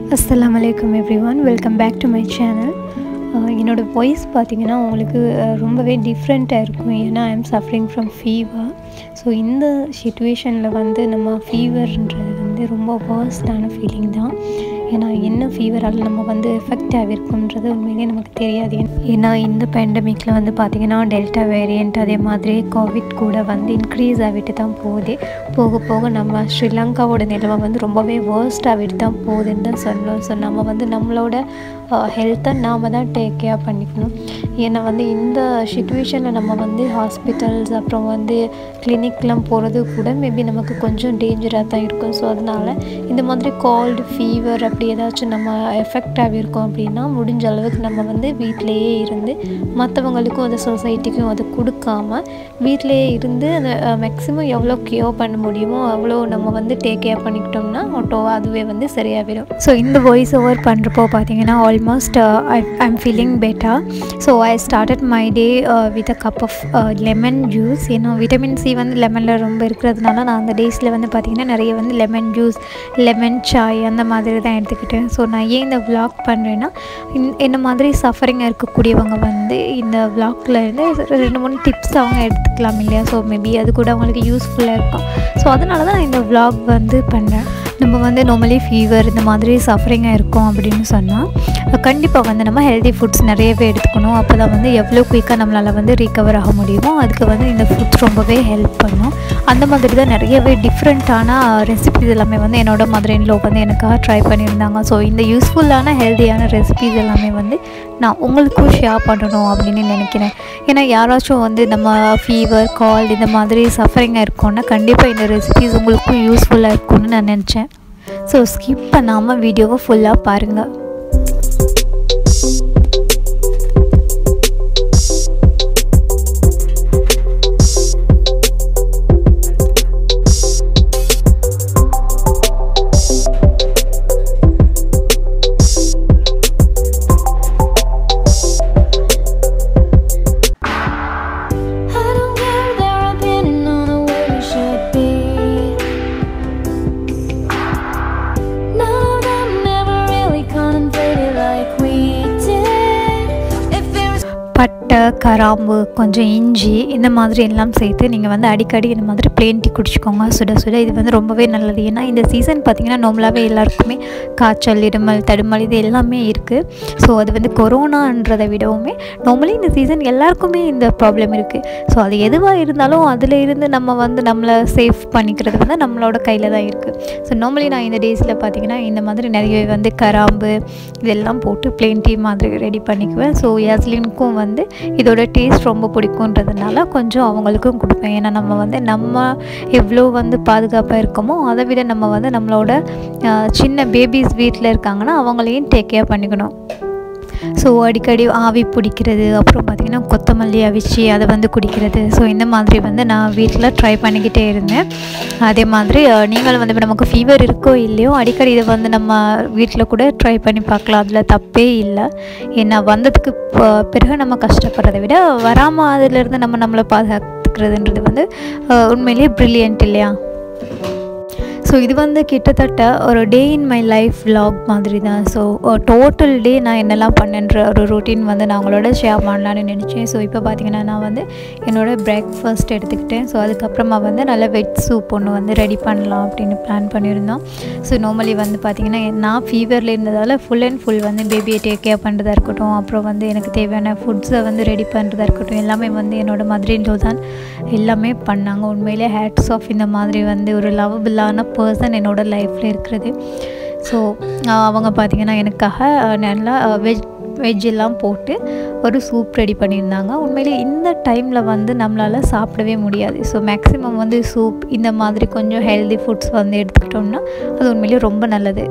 Assalamualaikum everyone, welcome back to my channel. என்னோட voice பார்த்தீங்கன்னா உங்களுக்கு ரொம்பவே டிஃப்ரெண்ட்டாக இருக்கும். ஏன்னா I am suffering from fever. So இந்த சிச்சுவேஷனில் வந்து நம்ம ஃபீவர்ன்றது வந்து ரொம்ப வர்ஸ்டான ஃபீலிங் தான். ஏன்னா என்ன ஃபீவரால் நம்ம வந்து எஃபெக்ட் ஆகிருக்குன்றது உண்மையிலே நமக்கு தெரியாது. ஏன்னா இந்த பேண்டமிக்கில் வந்து பார்த்திங்கன்னா டெல்டா வேரியண்ட் அதே மாதிரி கோவிட் கூட வந்து இன்க்ரீஸ் ஆகிட்டு தான் போகுது. போக போக நம்ம ஸ்ரீலங்காவோட நிலைமை வந்து ரொம்பவே வேர்ஸ்ட் ஆகிட்டு தான் போகுதுன்னு தான் சொல்லணும். ஸோ நம்ம வந்து நம்மளோட ஹெல்த்தை நாம் தான் டேக் கேர் பண்ணிக்கணும். ஏன்னா வந்து இந்த சிச்சுவேஷனில் நம்ம வந்து ஹாஸ்பிட்டல்ஸ் அப்புறம் வந்து கிளினிக்லாம் போகிறது கூட மேபி நமக்கு கொஞ்சம் டேஞ்சராக தான் இருக்கும். ஸோ அதனால் இந்த மாதிரி கோல்டு ஃபீவர் அப்படி ஏதாச்சும் நம்ம எஃபெக்ட் ஆகிருக்கோம் அப்படின்னா முடிஞ்ச அளவுக்கு நம்ம வந்து வீட்டிலையே இருந்து மற்றவங்களுக்கும் அந்த சொசைட்டிக்கும் அதை கொடுக்காமல் வீட்டிலையே இருந்து அந்த மேக்ஸிமம் எவ்வளோ கியூர் பண்ண முடியுமோ அவ்வளோ நம்ம வந்து டேக் கேர் பண்ணிக்கிட்டோம்னா ஆட்டோவாக அதுவே வந்து சரியாகிடும். ஸோ இந்த வாய்ஸ் ஓவர் பண்ணுறப்போ பார்த்தீங்கன்னா almost I'm feeling better. So I started my day with a cup of lemon juice. ஏன்னா விட்டமின் சி வந்து லெமனில் ரொம்ப இருக்கிறதுனால நான் அந்த டேஸில் வந்து பார்த்திங்கன்னா நிறைய வந்து லெமன் ஜூஸ் லெமன் சாய் அந்த மாதிரி தான் எடுத்துக்கிட்டேன். ஸோ நான் ஏன் இந்த விளாக் பண்ணுறேன்னா என்ன மாதிரி சஃபரிங்காக இருக்கக்கூடியவங்க வந்து இந்த விளாகில் இருந்து 2-3 டிப்ஸ் அவங்க எடுத்துக்கலாம் இல்லையா. ஸோ மேபி அது கூட அவங்களுக்கு யூஸ்ஃபுல்லாக இருக்கும். ஸோ அதனால தான் நான் இந்த விளாக் வந்து பண்ணுறேன். நம்ம வந்து நார்மலி ஃபீவர் இந்த மாதிரி சஃபரிங்காக இருக்கும் அப்படின்னு சொன்னால் கண்டிப்பாக வந்து நம்ம ஹெல்தி ஃபுட்ஸ் நிறையவே எடுத்துக்கணும். அப்போ தான் வந்து எவ்வளோ குயிக்காக நம்மளால் வந்து ரீகவர் ஆக முடியுமோ அதுக்கு வந்து இந்த ஃபுட்ஸ் ரொம்பவே ஹெல்ப் பண்ணும். அந்த மாதிரி தான் நிறையவே டிஃப்ரெண்ட்டான ரெசிபிஸ் எல்லாமே வந்து என்னோட மதர்-இன்-லா வந்து எனக்காக ட்ரை பண்ணியிருந்தாங்க. ஸோ இந்த யூஸ்ஃபுல்லான ஹெல்த்தியான ரெசிபிஸ் எல்லாமே வந்து நான் உங்களுக்கும் ஷேர் பண்ணணும் அப்படின்னு நினைக்கிறேன். ஏன்னா யாராச்சும் வந்து நம்ம ஃபீவர் கால் இந்த மாதிரி சஃபரிங்காக இருக்கோன்னா கண்டிப்பாக இந்த ரெசிபிஸ் உங்களுக்கும் யூஸ்ஃபுல்லாக இருக்கும்னு நான் நினச்சேன். ஸோ ஸ்கிப் பண்ணாமல் வீடியோவை ஃபுல்லாக பாருங்கள். பட்டை கராம்பு கொஞ்சம் இஞ்சி இந்த மாதிரி எல்லாம் சேர்த்து நீங்கள் வந்து அடிக்கடி இந்த மாதிரி பிளேன் டீ குடிச்சிக்கோங்க சுட சுட. இது வந்து ரொம்பவே நல்லது. ஏன்னா இந்த சீசன் பார்த்திங்கன்னா நார்மலாகவே எல்லாருக்குமே காய்ச்சல் இருமல் தடுமல் இது எல்லாமே இருக்குது. ஸோ அது வந்து கொரோனான்றதை விடவுமே நார்மலி இந்த சீசன் எல்லாருக்குமே இந்த ப்ராப்ளம் இருக்குது. ஸோ அது எதுவாக இருந்தாலும் அதில் இருந்து நம்ம வந்து நம்மளை சேஃப் பண்ணிக்கிறது வந்து நம்மளோட கையில் தான் இருக்குது. ஸோ நார்மலி நான் இந்த டேஸில் பார்த்திங்கன்னா இந்த மாதிரி நிறைய வந்து கராம்பு இதெல்லாம் போட்டு பிளேன் டீ மாதிரி ரெடி பண்ணிக்குவேன். ஸோ யாஸ்லினுக்கும் வந்து இதோட டேஸ்ட் ரொம்ப பிடிக்குன்றதுனால கொஞ்சம் அவங்களுக்கும் கொடுப்பேன். ஏன்னா நம்ம வந்து நம்ம எவ்வளோ வந்து பாதுகாப்பாக இருக்கோமோ அதை விட நம்ம வந்து நம்மளோட சின்ன பேபிஸ் வீட்டில் இருக்காங்கன்னா அவங்களையும் டேக் கேர் பண்ணிக்கணும். ஸோ அடிக்கடி ஆவி பிடிக்கிறது அப்புறம் பார்த்திங்கன்னா கொத்தமல்லி அவிச்சு அதை வந்து குடிக்கிறது. ஸோ இந்த மாதிரி வந்து நான் வீட்டில் ட்ரை பண்ணிக்கிட்டே இருந்தேன். அதே மாதிரி நீங்களும் வந்து இப்போ நமக்கு ஃபீவர் இருக்கோ இல்லையோ அடிக்கடி இதை வந்து நம்ம வீட்டில் கூட ட்ரை பண்ணி பார்க்கலாம். அதில் தப்பே இல்லை. ஏன்னா வந்ததுக்கு பிறகு நம்ம கஷ்டப்படுறதை விட வராமல் அதிலிருந்து நம்மளை பாதுகாத்துக்கிறதுன்றது வந்து உண்மையிலேயே ப்ரில்லியன்ட் இல்லையா. ஸோ இது வந்து கிட்டத்தட்ட ஒரு day in my life vlog மாதிரி தான். ஸோ டோட்டல் டே நான் என்னெல்லாம் பண்ணேன்ற ஒரு ரொட்டீன் வந்து நான் உங்களோட ஷேர் பண்ணலான்னு நினச்சேன். ஸோ இப்போ பார்த்திங்கன்னா நான் வந்து என்னோடய பிரேக்ஃபாஸ்ட் எடுத்துக்கிட்டேன். ஸோ அதுக்கப்புறமா வந்து நல்ல வெஜ் சூப் ஒன்று வந்து ரெடி பண்ணலாம் அப்படின்னு பிளான் பண்ணியிருந்தோம். ஸோ நார்மலி வந்து பார்த்திங்கன்னா நான் ஃபீவரில் இருந்ததால் ஃபுல் அண்ட் ஃபுல் வந்து பேபியை டேக் கேர் பண்ணுறதா இருக்கட்டும் அப்புறம் வந்து எனக்கு தேவையான ஃபுட்ஸை வந்து ரெடி பண்ணுறதா இருக்கட்டும் எல்லாமே வந்து என்னோட மதர்-இன்-லா தான் எல்லாமே பண்ணாங்க. உண்மையிலே ஹேட்ஸ் ஆஃப் இந்த மாதிரி வந்து ஒரு லவபிளான பர்சன் என்னோட லைஃப்பில் இருக்கிறது. ஸோ அவங்க பார்த்திங்கன்னா எனக்காக நல்லா வெஜ் எல்லாம் போட்டு ஒரு சூப் ரெடி பண்ணியிருந்தாங்க. உண்மையிலே இந்த டைமில் வந்து நம்மளால் சாப்பிடவே முடியாது. ஸோ மேக்ஸிமம் வந்து சூப் இந்த மாதிரி கொஞ்சம் ஹெல்தி ஃபுட்ஸ் வந்து எடுத்துக்கிட்டோம்னா அது உண்மையிலே ரொம்ப நல்லது.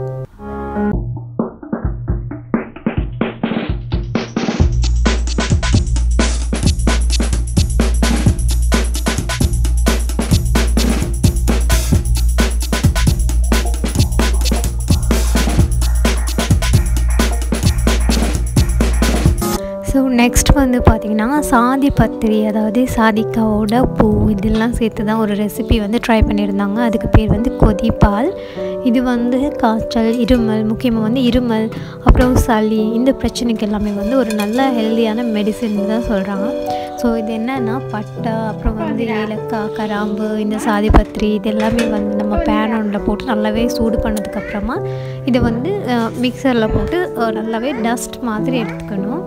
ஸோ நெக்ஸ்ட் வந்து பார்த்திங்கன்னா சாதி பத்திரி, அதாவது சாதிக்காவோட பூ இதெல்லாம் சேர்த்து தான் ஒரு ரெசிபி வந்து ட்ரை பண்ணியிருந்தாங்க. அதுக்கு பேர் வந்து கொதிப்பால். இது வந்து காய்ச்சல், இருமல், முக்கியமாக வந்து இருமல், அப்புறம் சளி, இந்த பிரச்சனைக்கு எல்லாமே வந்து ஒரு நல்ல ஹெல்தியான மெடிசின் தான் சொல்கிறாங்க. ஸோ இது என்னென்னா பட்டை, அப்புறம் வந்து ஏலக்காய், கராம்பு, இந்த சாதி பத்திரி இது எல்லாமே வந்து நம்ம பேன் ஒன்றில் போட்டு நல்லாவே சூடு பண்ணதுக்கப்புறமா இதை வந்து மிக்சரில் போட்டு நல்லாவே டஸ்ட் மாதிரி எடுத்துக்கணும்.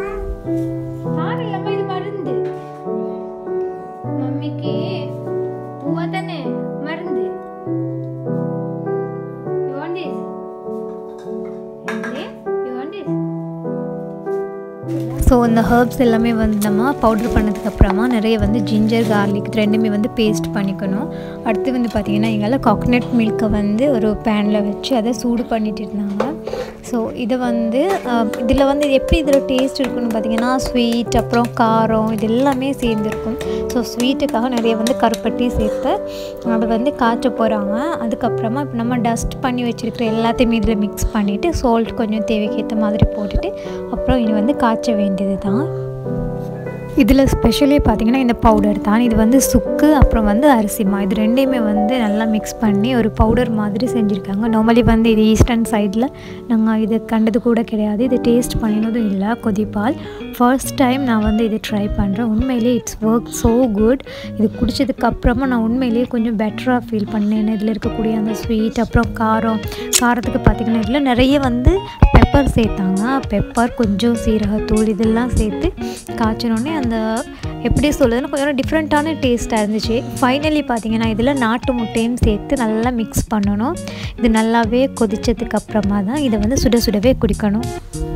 ஸோ இந்த ஹர்ப்ஸ் எல்லாமே வந்து நம்ம பவுட்ரு பண்ணதுக்கப்புறமா நிறைய வந்து ஜிஞ்சர், கார்லிக் இது ரெண்டுமே வந்து பேஸ்ட் பண்ணிக்கணும். அடுத்து வந்து பார்த்திங்கன்னா எங்களால் கோகனட் மில்க்கை வந்து ஒரு பேனில் வச்சு அதை சூடு பண்ணிட்டு இருந்தாங்க. ஸோ இதை வந்து இதில் வந்து எப்படி இதில் டேஸ்ட் இருக்குன்னு பார்த்திங்கன்னா ஸ்வீட், அப்புறம் காரம் இது எல்லாமே சேர்ந்துருக்கும். ஸோ ஸ்வீட்டுக்காக நிறைய வந்து கருப்பட்டி சேர்த்து அதை வந்து காய்ச்ச போகிறாங்க. அதுக்கப்புறமா இப்போ நம்ம டஸ்ட் பண்ணி வச்சுருக்கிற எல்லாத்தையுமே இதில் மிக்ஸ் பண்ணிவிட்டு சால்ட் கொஞ்சம் தேவைக்கேற்ற மாதிரி போட்டுட்டு அப்புறம் இனி வந்து காய்ச்ச வேண்டியது தான். இதில் ஸ்பெஷலி பார்த்திங்கன்னா இந்த பவுடர் தான். இது வந்து சுக்கு, அப்புறம் வந்து அரிசிமா இது ரெண்டையுமே வந்து நல்லா மிக்ஸ் பண்ணி ஒரு பவுடர் மாதிரி செஞ்சுருக்காங்க. நார்மலி வந்து இது ஈஸ்டர்ன் சைடில் நாங்கள் இது கண்டது கூட கிடையாது. இது டேஸ்ட் பண்ணினதும் இல்லை. கொதிப்பால் ஃபர்ஸ்ட் டைம் நான் வந்து இதை ட்ரை பண்ணுறேன். உண்மையிலே இட்ஸ் ஒர்க் ஸோ குட். இது குடித்ததுக்கப்புறமா நான் உண்மையிலேயே கொஞ்சம் பெட்டராக ஃபீல் பண்ணேன். இதில் இருக்கக்கூடிய அந்த ஸ்வீட், அப்புறம் காரத்துக்கு பார்த்திங்கன்னா இதில் நிறைய வந்து பெப்பர் சேர்த்தாங்க. பெப்பர், கொஞ்சம் சீரகத்தூள் இதெல்லாம் சேர்த்து காய்ச்சினோடனே அந்த எப்படி சொல்லுதுன்னு கொஞ்சம் டிஃப்ரெண்ட்டான டேஸ்ட்டாக இருந்துச்சு. ஃபைனலி பார்த்திங்கன்னா இதில் நாட்டு முட்டையும் சேர்த்து நல்லா மிக்ஸ் பண்ணணும். இது நல்லாவே கொதித்ததுக்கப்புறமா தான் இதை வந்து சுடவே குடிக்கணும்.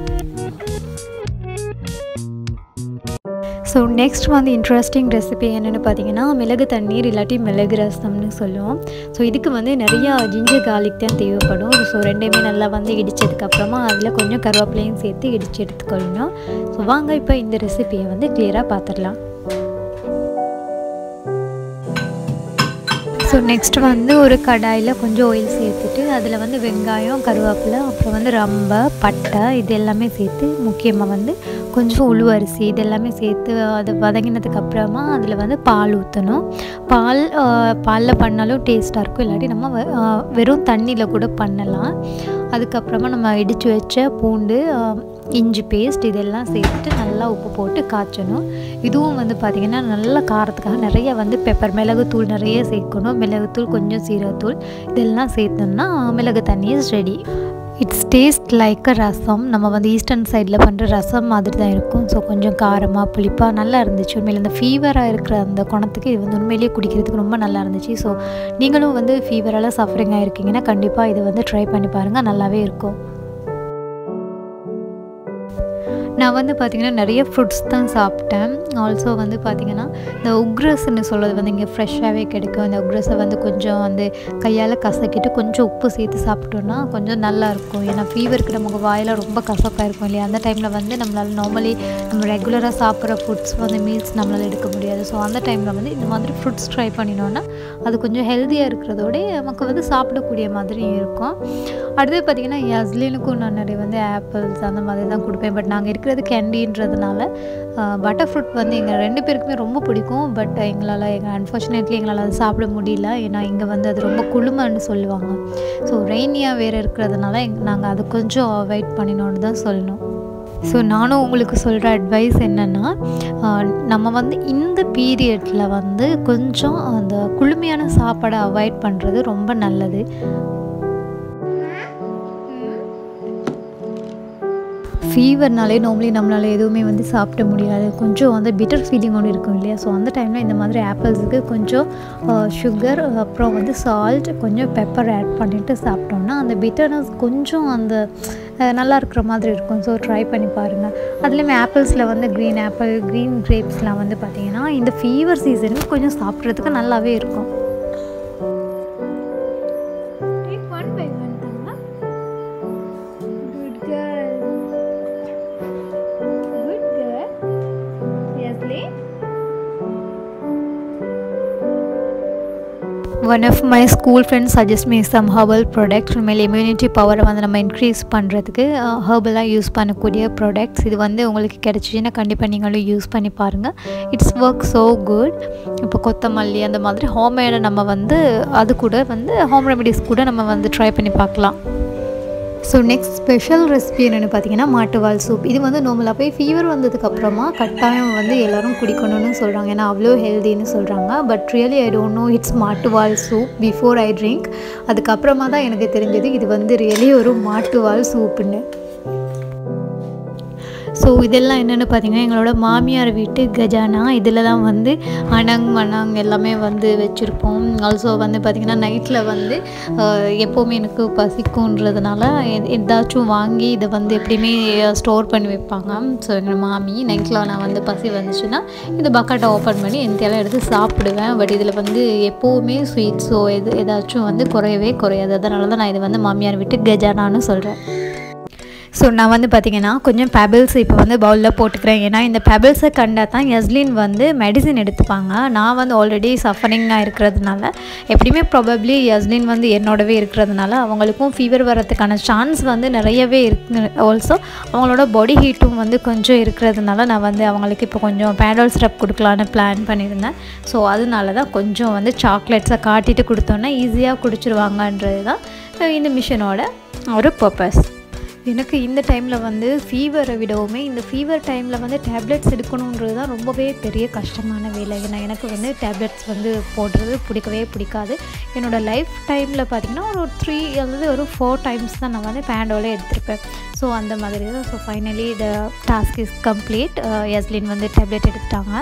ஸோ நெக்ஸ்ட் வந்து இன்ட்ரெஸ்டிங் ரெசிபி என்னென்னு பார்த்தீங்கன்னா மிளகு தண்ணீர் இல்லாட்டி மிளகு ரசம்னு சொல்லுவோம். ஸோ இதுக்கு வந்து நிறையா ஜிஞ்சர் கார்லிக் தான் தேவைப்படும். ஸோ ரெண்டையுமே நல்லா வந்து இடித்ததுக்கப்புறமா அதில் கொஞ்சம் கருவேப்பிலையும் சேர்த்து இடித்து எடுத்துக்கொள்ளணும். ஸோ வாங்க இப்போ இந்த ரெசிபியை வந்து கிளியராக பார்த்துடலாம். ஸோ நெக்ஸ்ட் வந்து ஒரு கடாயில் கொஞ்சம் ஆயில் சேர்த்துட்டு அதில் வந்து வெங்காயம், கருவேப்பிலை, அப்புறம் வந்து ரம்பை, பட்டை இது எல்லாமே சேர்த்து முக்கியமாக வந்து கொஞ்சம் உளுவரிசி இது எல்லாமே சேர்த்து அதை வதங்கினதுக்கப்புறமா அதில் வந்து பால் ஊற்றணும். பாலில் பண்ணாலும் டேஸ்ட்டாக இருக்கும், இல்லாட்டி நம்ம வெறும் தண்ணியில் கூட பண்ணலாம். அதுக்கப்புறமா நம்ம இடித்து வச்ச பூண்டு, இஞ்சி பேஸ்ட் இதெல்லாம் சேர்த்துட்டு நல்லா உப்பு போட்டு காய்ச்சணும். இதுவும் வந்து பார்த்திங்கன்னா நல்ல காரத்துக்காக நிறைய வந்து பெப்பர், மிளகுத்தூள் நிறைய சேர்க்கணும். மிளகுத்தூள், கொஞ்சம் சீரகத்தூள் இதெல்லாம் சேர்த்தோம்னா மிளகு தண்ணி is ready. It's taste like a rasam. நம்ம வந்து ஈஸ்டர்ன் சைடில் பண்ணுற ரசம் மாதிரி தான் இருக்கும். ஸோ கொஞ்சம் காரமாக புளிப்பாக நல்லா இருந்துச்சு. உண்மையில் இந்த ஃபீவராக இருக்கிற அந்த குணத்துக்கு இது வந்து உண்மையிலேயே குடிக்கிறதுக்கு ரொம்ப நல்லா இருந்துச்சு. ஸோ நீங்களும் வந்து ஃபீவரால் சஃபரிங் ஆகிருக்கீங்கன்னா கண்டிப்பாக இதை வந்து ட்ரை பண்ணி பாருங்கள், நல்லாவே இருக்கும். நான் வந்து பார்த்திங்கன்னா நிறைய ஃப்ரூட்ஸ் தான் சாப்பிட்டேன். ஆல்சோ வந்து பார்த்திங்கன்னா இந்த உக்ரஸ்ன்னு சொல்கிறது வந்து இங்கே ஃப்ரெஷ்ஷாகவே கிடைக்கும். இந்த உக்ரஸை வந்து கொஞ்சம் வந்து கையால் கசக்கிட்டு கொஞ்சம் உப்பு சேர்த்து சாப்பிட்டோன்னா கொஞ்சம் நல்லாயிருக்கும். ஏன்னா ஃபீவருக்கு நமக்கு வாயில் ரொம்ப கசப்பாக இருக்கும் இல்லையா, அந்த டைமில் வந்து நம்மளால் நார்மலி நம்ம ரெகுலராக சாப்பிட்ற ஃபுட்ஸ் வந்து மீல்ஸ் நம்மளால் எடுக்க முடியாது. ஸோ அந்த டைமில் வந்து இந்த மாதிரி ஃப்ரூட்ஸ் ட்ரை பண்ணினோன்னா அது கொஞ்சம் ஹெல்த்தியாக இருக்கிறதோட நமக்கு வந்து சாப்பிடக்கூடிய மாதிரி இருக்கும். அடுத்து பார்த்திங்கன்னா யஸ்லினுக்கும் நான் நிறைய வந்து ஆப்பிள்ஸ் அந்த மாதிரி தான் கொடுப்பேன். பட் நாங்கள் இருக்கிறது கேண்டின்றதுனால பட்டர் ஃப்ரூட் வந்து எங்கள் 2 பேருக்குமே ரொம்ப பிடிக்கும். பட் அன்ஃபார்ச்சுனேட்லி எங்களால் அது சாப்பிட முடியல. ஏன்னா இங்கே வந்து அது ரொம்ப குளுமைன்னு சொல்லுவாங்க. ஸோ ரெயினியாக வேறு இருக்கிறதுனால நாங்கள் அதை கொஞ்சம் அவாய்ட் பண்ணினோன்னு தான் சொல்லணும். ஸோ நானும் உங்களுக்கு சொல்கிற அட்வைஸ் என்னென்னா, நம்ம வந்து இந்த பீரியடில் வந்து கொஞ்சம் அந்த குளுமையான சாப்பாடை அவாய்ட் பண்ணுறது ரொம்ப நல்லது. ஃபீவர்னாலே நார்மலி நம்மளால் எதுவுமே வந்து சாப்பிட முடியாது. கொஞ்சம் வந்து பிட்டர் ஃபீலிங் ஒன்று இருக்கும் இல்லையா. ஸோ அந்த டைமில் இந்த மாதிரி ஆப்பிள்ஸுக்கு கொஞ்சம் சுகர், அப்புறம் வந்து சால்ட், கொஞ்சம் பெப்பர் ஆட் பண்ணிவிட்டு சாப்பிட்டோம்னா அந்த பிட்டர்னஸ் கொஞ்சம் அந்த நல்லா இருக்கிற மாதிரி இருக்கும். ஸோ ட்ரை பண்ணி பாருங்கள். அதுலேயுமே ஆப்பிள்ஸில் வந்து க்ரீன் ஆப்பிள், க்ரீன் கிரேப்ஸ்லாம் வந்து பார்த்திங்கன்னா இந்த ஃபீவர் சீசனுக்கு கொஞ்சம் சாப்பிட்றதுக்கு நல்லாவே இருக்கும். One of my school friends suggest me some herbal products. உண்மையிலே இம்யூனிட்டி பவரை வந்து நம்ம இன்க்ரீஸ் பண்ணுறதுக்கு ஹெர்பலாக யூஸ் பண்ணக்கூடிய ப்ராடக்ட்ஸ் இது வந்து உங்களுக்கு கிடச்சிச்சின்னா கண்டிப்பாக நீங்களும் யூஸ் பண்ணி பாருங்கள். It's work so good. இப்போ கொத்தமல்லி அந்த மாதிரி ஹோம்மேடை நம்ம வந்து அது கூட வந்து ஹோம் ரெமெடிஸ் கூட நம்ம வந்து ட்ரை பண்ணி பார்க்கலாம். ஸோ நெக்ஸ்ட் ஸ்பெஷல் ரெசிபி என்னென்னு பார்த்தீங்கன்னா மாட்டுவால் சூப். இது வந்து நார்மலாக போய் ஃபீவர் வந்ததுக்கப்புறமா கட்டாயம் வந்து எல்லோரும் குடிக்கணும்னு சொல்கிறாங்க, ஏன்னா அவ்வளோ ஹெல்தின்னு சொல்கிறாங்க. But really I don't know it's மாட்டுவால் சூப் பிஃபோர் ஐ ட்ரிங்க். அதுக்கப்புறமா தான் எனக்கு தெரிஞ்சது இது வந்து ரியலி ஒரு மாட்டுவால் சூப்புன்னு. ஸோ இதெல்லாம் என்னென்னு பார்த்திங்கன்னா எங்களோட மாமியார் வீட்டு கஜானா. இதில் தான் வந்து அணங் மணங் எல்லாமே வந்து வச்சுருப்போம். ஆல்சோ வந்து பார்த்திங்கன்னா நைட்டில் வந்து எப்போவுமே எனக்கு பசிக்குன்றதுனால ஏதாச்சும் வாங்கி இதை வந்து எப்படியுமே ஸ்டோர் பண்ணி வைப்பாங்க. ஸோ எங்கள் மாமி நைட்டில் நான் வந்து பசி வந்துச்சுன்னா இந்த பக்கெட்டை ஓப்பன் பண்ணி எந்தையெல்லாம் எடுத்து சாப்பிடுவேன். பட் இதில் வந்து எப்போவுமே ஸ்வீட்ஸோ ஏதாச்சும் வந்து குறையவே குறையாது. அதனால தான் நான் இதை வந்து மாமியார் வீட்டு கஜானான்னு சொல்கிறேன். ஸோ நான் வந்து பார்த்திங்கன்னா கொஞ்சம் பெபிள்ஸ் இப்போ வந்து பவுலில் போட்டுக்கிறேன். ஏன்னா இந்த பெபிள்ஸை கண்டால் தான் யஸ்லின் வந்து மெடிசின் எடுத்துப்பாங்க. நான் வந்து ஆல்ரெடி சஃபரிங்காக இருக்கிறதுனால எப்படியுமே ப்ராபப்ளி யஸ்லின் வந்து என்னோடவே இருக்கிறதுனால அவங்களுக்கும் ஃபீவர் வரதுக்கான சான்ஸ் வந்து நிறையவே இருக்கு. ஆல்சோ அவங்களோட பாடி ஹீட்டும் வந்து கொஞ்சம் இருக்கிறதுனால நான் வந்து அவங்களுக்கு இப்போ கொஞ்சம் பேடல் சிரப் கொடுக்கலான்னு பிளான் பண்ணியிருந்தேன். ஸோ அதனால தான் கொஞ்சம் வந்து சாக்லேட்ஸை காட்டிட்டு கொடுத்தோன்னா ஈஸியாக குடிச்சிருவாங்கன்றது தான் இந்த மிஷினோட ஒரு பர்பஸ். எனக்கு இந்த டைமில் வந்து ஃபீவரை விடவுமே இந்த ஃபீவர் டைமில் வந்து டேப்லெட்ஸ் எடுக்கணுன்றது தான் ரொம்பவே பெரிய கஷ்டமான வேலை. ஏன்னா எனக்கு வந்து டேப்லெட்ஸ் வந்து போடுறது பிடிக்கவே பிடிக்காது. என்னோடய லைஃப் டைமில் பார்த்திங்கன்னா ஒரு 3 அல்லது ஒரு 4 டைம்ஸ் தான் நான் வந்து பேண்டோலே எடுத்திருப்பேன். ஸோ அந்த மாதிரி தான். So finally the task is complete. Yaslin வந்து டேப்லெட் எடுத்துட்டாங்க.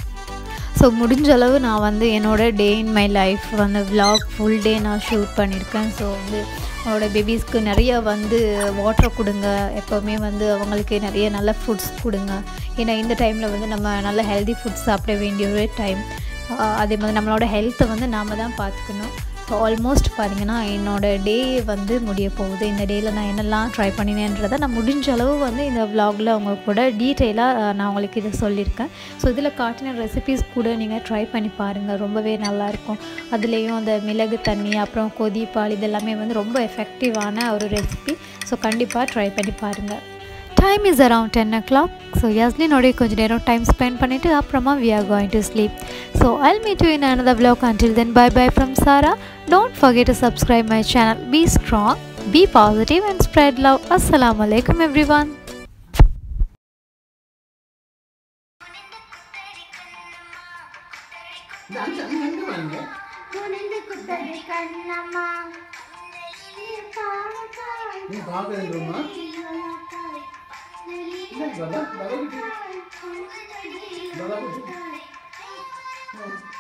ஸோ முடிஞ்ச அளவு நான் வந்து என்னோடய டே இன் மை லைஃப் வந்து விலாக் ஃபுல் டே நான் ஷூட் பண்ணியிருக்கேன். ஸோ வந்து அவங்களோட பேபிஸ்க்கு நிறைய வந்து வாட்டர் கொடுங்க, எப்போவுமே வந்து அவங்களுக்கு நிறைய நல்ல ஃபுட்ஸ் கொடுங்க. ஏன்னா இந்த டைமில் வந்து நம்ம நல்ல ஹெல்தி ஃபுட்ஸ் சாப்பிட வேண்டிய ஒரு டைம். அதே மாதிரி நம்மளோட ஹெல்த்தை வந்து நாம் தான் பார்த்துக்கணும். ஸோ ஆல்மோஸ்ட் பார்த்திங்கன்னா என்னோடய டே வந்து முடிய போகுது. இந்த டேயில் நான் என்னெல்லாம் ட்ரை பண்ணினேன்றதை நான் முடிஞ்ச அளவு வந்து இந்த விலாகில் அவங்க கூட டீட்டெயிலாக நான் உங்களுக்கு இதை சொல்லியிருக்கேன். ஸோ இதில் காட்டின ரெசிபீஸ் கூட நீங்கள் ட்ரை பண்ணி பாருங்கள், ரொம்பவே நல்லாயிருக்கும். அதுலேயும் அந்த மிளகு தண்ணி அப்புறம் கொதிப்பால் இதெல்லாமே வந்து ரொம்ப எஃபெக்டிவான ஒரு ரெசிபி. ஸோ கண்டிப்பாக ட்ரை பண்ணி பாருங்கள். Time is around 10 o'clock. So Yasmin already கொஞ்ச நேரம் டைம் ஸ்பெண்ட் பண்ணிட்டு அப்புறமா we are going to sleep. So I'll meet you in another vlog. Until then, bye bye from Sarah. Don't forget to subscribe my channel. Be strong, be positive and spread love. Assalamu alaikum everyone. दादा